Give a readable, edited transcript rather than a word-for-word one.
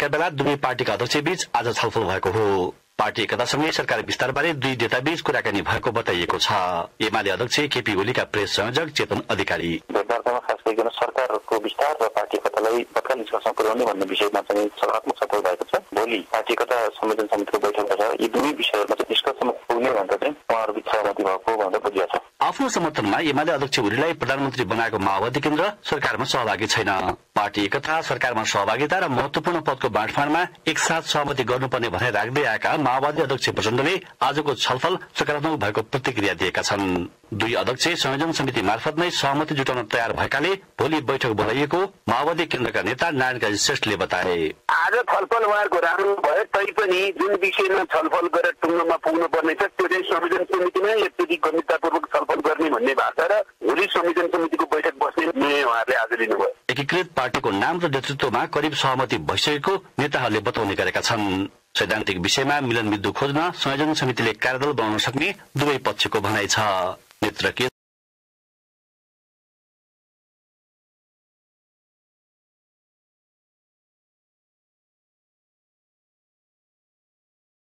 भएका बेला दुवै पार्टीका अध्यक्षबीच आज छलफल भएको हो। पार्टी एकतासँगै सरकार विस्तारबारे दुई नेताबीच कुराकानी भएको बताइएको छ। एमाले अध्यक्ष केपी ओलीका प्रेस संयोजक चेतन अधिकारी भेटवार्तामा खास गरिकन सरकारको विस्तार र पार्टी एकतालाई तत्काल निष्कर्षमा पुर्याउने भन्ने विषयमा चाहिँ सकारात्मक छलफल भएको छ। भोलि पार्टी एकता संयोजन समितिको बैठक छ। यी दुवै विषयहरूमा चाहिँ निष्कर्षमा पुग्ने भनेर चाहिँ उहाँहरू सहमति भएको भनेर बुझिएको छ। आफ्नो समर्थनमा एमाले अध्यक्ष ओलीलाई प्रधानमन्त्री बनाएको माओवादी केन्द्र सरकारमा सहभागी छैन। पार्टी एकता सरकारमा सहभागिता र महत्वपूर्ण पदको बाँडफाँडमा एकसाथ सहमति गर्नुपर्ने भनाइ राख्दै आएका माओवादी अध्यक्ष प्रचण्डले आजको छलफल सकारात्मक भएको प्रतिक्रिया दिएका छन्। दुई अध्यक्ष संयोजन समिति मार्फत नै सहमति जुटाउन तयार भएकाले भोलि बैठक बोलाइएको माओवादी केन्द्रका नेता नारायण काजी श्रेष्ठले बताए। आज छलफल उहाँहरूको राम्रो भयो, तैपनि जुन विषयमा छलफल गरेर टुङ्गोमा पुग्नु पर्ने छ त्यो चाहिँ संयोजन समितिमा यति गम्भीरतापूर्वक छलफल गर्ने भन्ने भएको छ र भोलि संयोजन समितिको बैठक बस्ने निर्णय उहाँहरूले आज लिनुभयो। एकीकृत पार्टीको नाम र नेतृत्वमा करिब सहमति भइसकेको नेताहरूले बताउने गरेका छन्। सैद्धान्तिक विषयमा मिलन मिल्दु खोज्न संयोजन समितिले कार्यदल बनाउन सक्ने दुवै पक्षको भनाइ छ।